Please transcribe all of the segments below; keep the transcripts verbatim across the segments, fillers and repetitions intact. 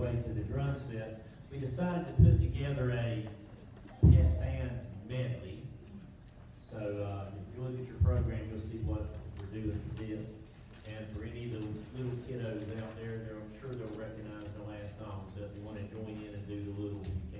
way to the drum sets, we decided to put together a pet band medley. So uh, if you look at your program, you'll see what we're doing for this. And for any of the little kiddos out there, they're, I'm sure they'll recognize the last song. So if you want to join in and do the little, you can.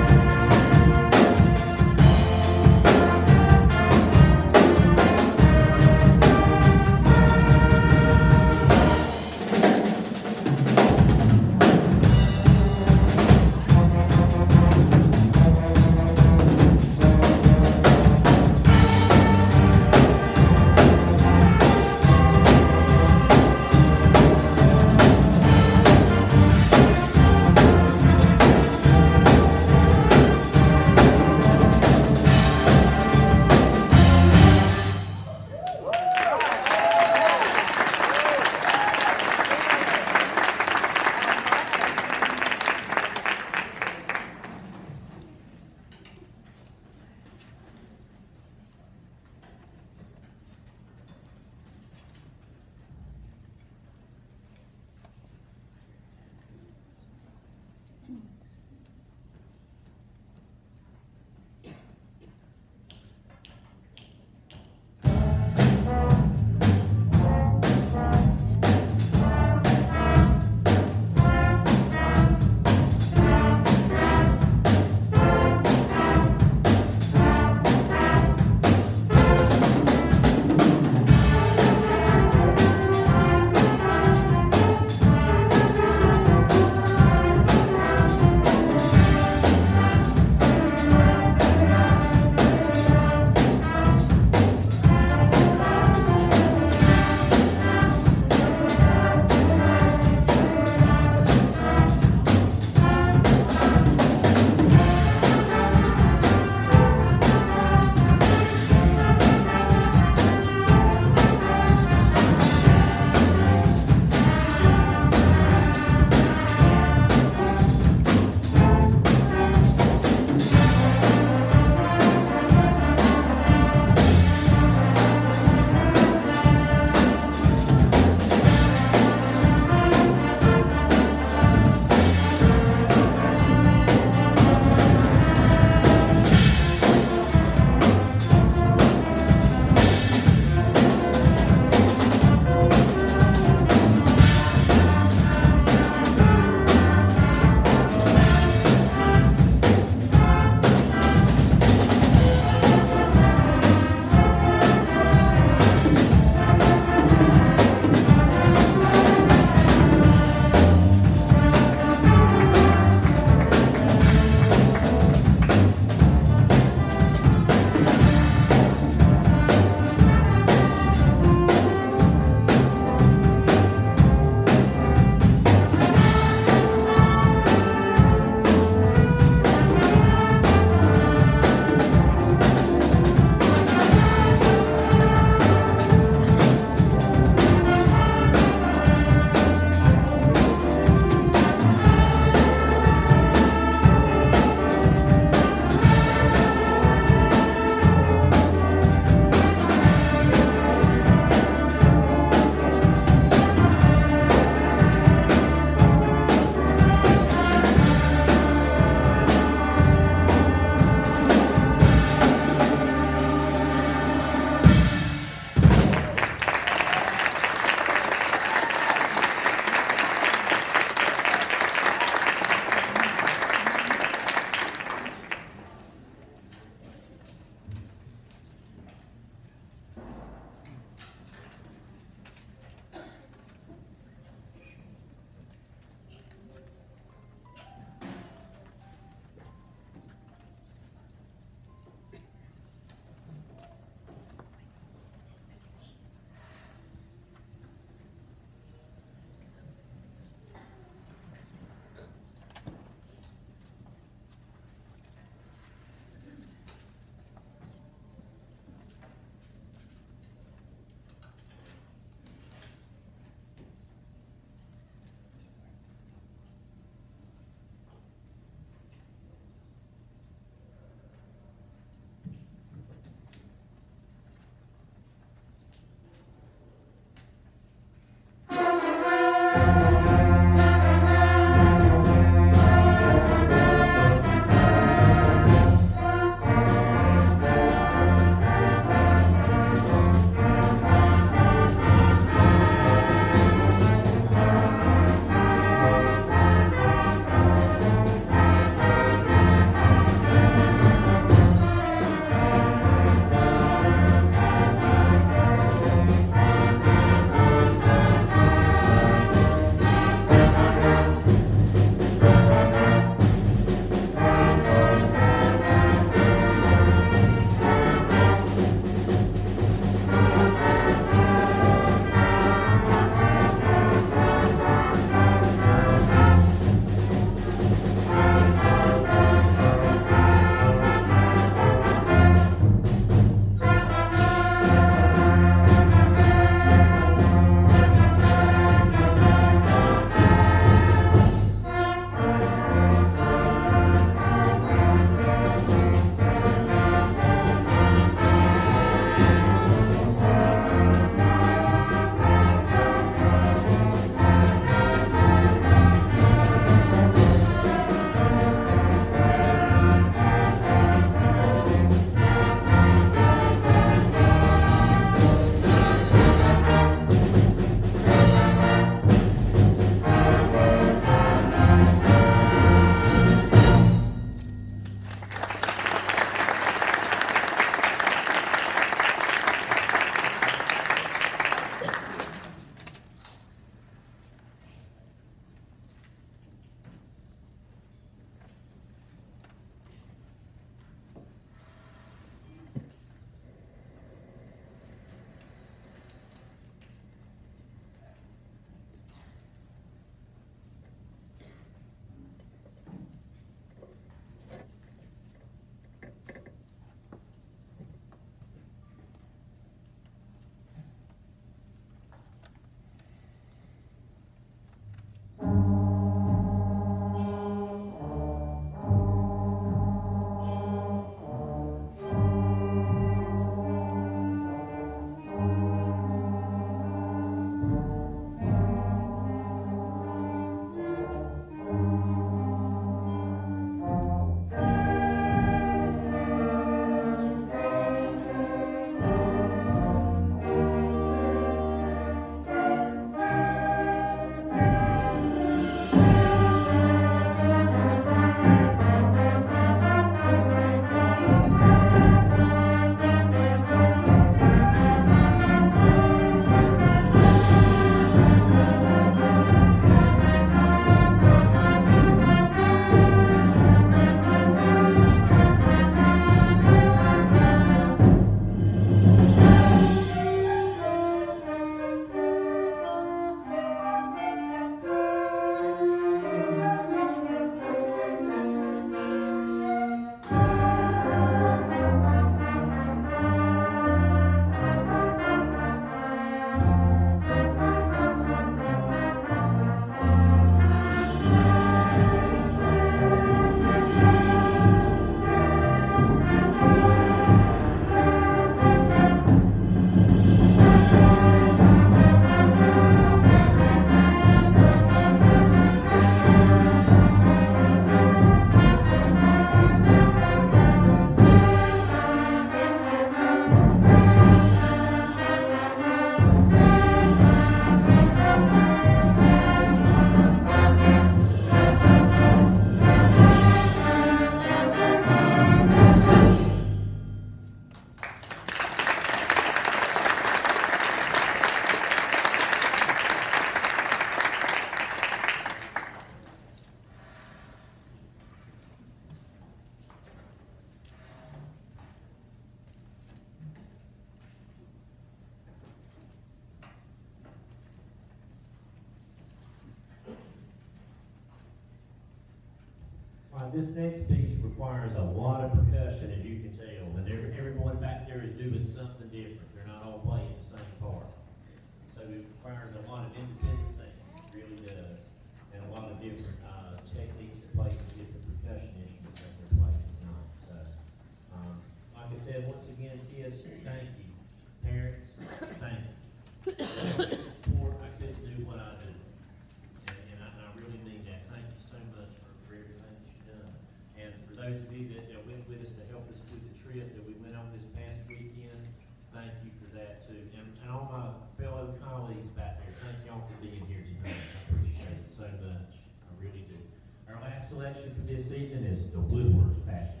this next piece requires a lot of percussion, as you can tell, and every, everyone back there is doing something different. They're not all playing the same part. So it requires a lot of independent thinking, it really does, and a lot of different, uh, techniques that play with different percussion instruments that they're playing tonight. So, um, like I said, once again, kids, thank you. Parents, thank you. Without your support, I couldn't do what I do. And, and I, and I really mean that. Thank you so much for, for everything that you've done. And for those of you that, that went with us to help us through the trip that we went on this past weekend, thank you for that too. And, and all my fellow colleagues back there, thank y'all for being here tonight. I appreciate it so much. I really do. Our last selection for this evening is the Woodward Package.